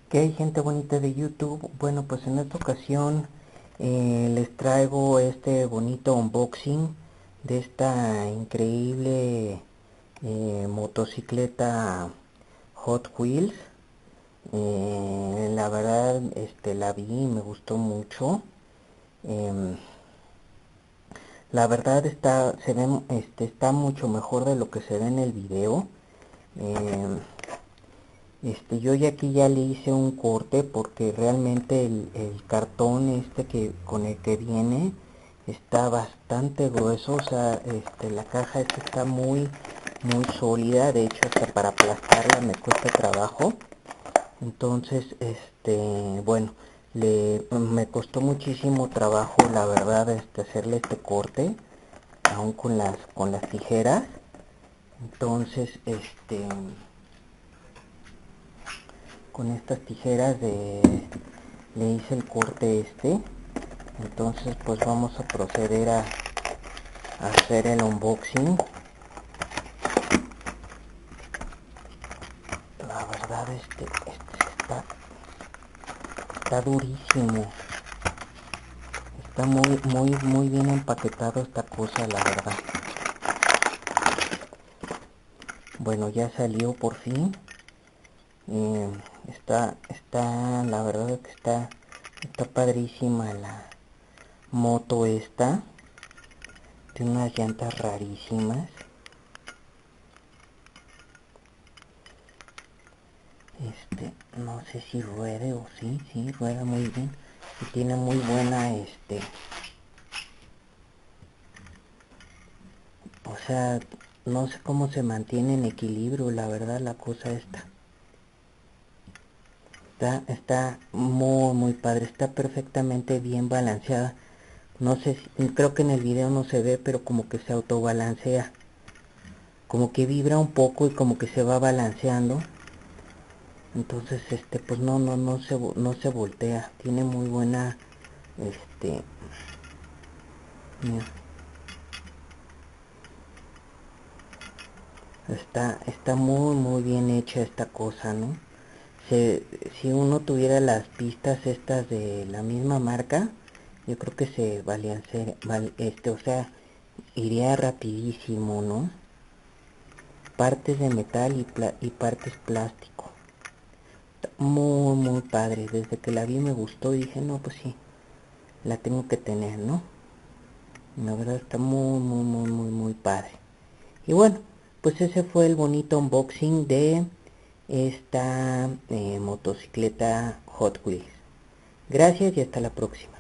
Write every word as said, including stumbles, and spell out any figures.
¿Qué hay, gente bonita de YouTube? Bueno, pues en esta ocasión eh, les traigo este bonito unboxing de esta increíble eh, motocicleta Hot Wheels. Eh, la verdad, este, la vi y me gustó mucho. Em, la verdad está, se ve, este, está mucho mejor de lo que se ve en el video. Em, Este, yo ya aquí ya le hice un corte porque realmente el, el cartón este que con el que viene está bastante grueso, o sea, este, la caja esta está muy, muy sólida, de hecho hasta para aplastarla me cuesta trabajo. Entonces, este, bueno, le, me costó muchísimo trabajo, la verdad, este, hacerle este corte, aún con las, con las tijeras. Entonces, este, con estas tijeras de le hice el corte este. Entonces pues vamos a proceder a, a hacer el unboxing. La verdad este, este está, está durísimo, está muy muy muy bien empaquetado esta cosa, la verdad. Bueno, ya salió por fin. eh, está está la verdad que está está padrísima la moto esta. Tiene unas llantas rarísimas. Este, no sé si ruede o sí, sí, rueda muy bien. Y tiene muy buena, este, o sea, no sé cómo se mantiene en equilibrio, la verdad, la cosa esta. Está, está muy, muy padre, está perfectamente bien balanceada. No sé, si, creo que en el video no se ve, pero como que se autobalancea. Como que vibra un poco y como que se va balanceando. Entonces, este, pues no, no, no se, no se voltea. Tiene muy buena, este, mira, Está, está muy muy bien hecha esta cosa, ¿no? Se, si uno tuviera las pistas estas de la misma marca, yo creo que se valían ser, val, este, o sea, iría rapidísimo, ¿no? Partes de metal y, pla, y partes plástico. Está muy muy padre. Desde que la vi me gustó y dije, no, pues sí, la tengo que tener, ¿no? La verdad está muy muy muy muy muy padre. Y bueno, pues ese fue el bonito unboxing de esta eh, motocicleta Hot Wheels. Gracias y hasta la próxima.